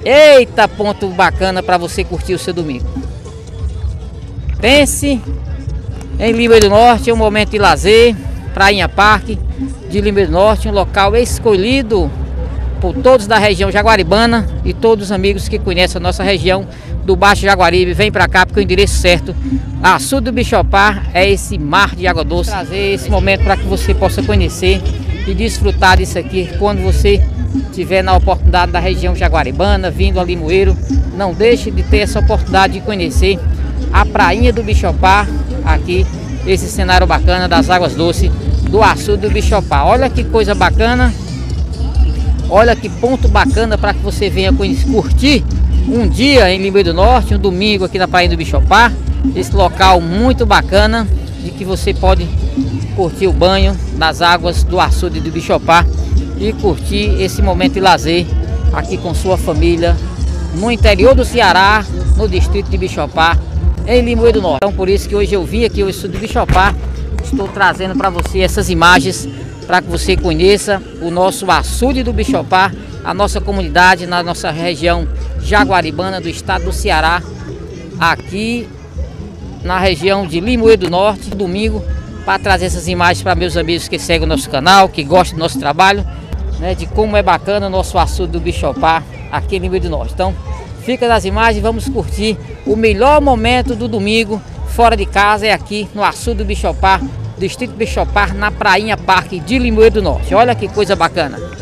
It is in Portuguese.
Eita, ponto bacana para você curtir o seu domingo. Pense em Limoeiro do Norte, é um momento de lazer, Prainha Parque de Limoeiro do Norte, um local escolhido por todos da região jaguaribana e todos os amigos que conhecem a nossa região do Baixo Jaguaribe. Vem para cá porque o endereço certo, Açude do Bichopar, é esse mar de água doce. Trazer esse momento para que você possa conhecer e desfrutar disso aqui quando você tiver na oportunidade da região jaguaribana, vindo a Limoeiro. Não deixe de ter essa oportunidade de conhecer a Prainha do Bichopar, aqui, esse cenário bacana das águas doces do Açude do Bichopar. Olha que coisa bacana, olha que ponto bacana para que você venha curtir um dia em Limoeiro do Norte, um domingo aqui na Prainha do Bichopar. Esse local muito bacana, de que você pode curtir o banho nas águas do Açude do Bichopar e curtir esse momento de lazer aqui com sua família no interior do Ceará, no distrito de Bichopar, em Limoeiro do Norte. Então por isso que hoje eu vim aqui ao Açude do Bichopar, estou trazendo para você essas imagens para que você conheça o nosso Açude do Bichopar, a nossa comunidade na nossa região jaguaribana do estado do Ceará, aqui na região de Limoeiro do Norte, domingo, para trazer essas imagens para meus amigos que seguem o nosso canal, que gostam do nosso trabalho, né, de como é bacana o nosso Açude do Bichopar aqui em Limoeiro do Norte. Então, fica nas imagens, vamos curtir o melhor momento do domingo fora de casa, é aqui no Açude do Bichopar, distrito Bichopar, na Prainha Parque de Limoeiro do Norte. Olha que coisa bacana.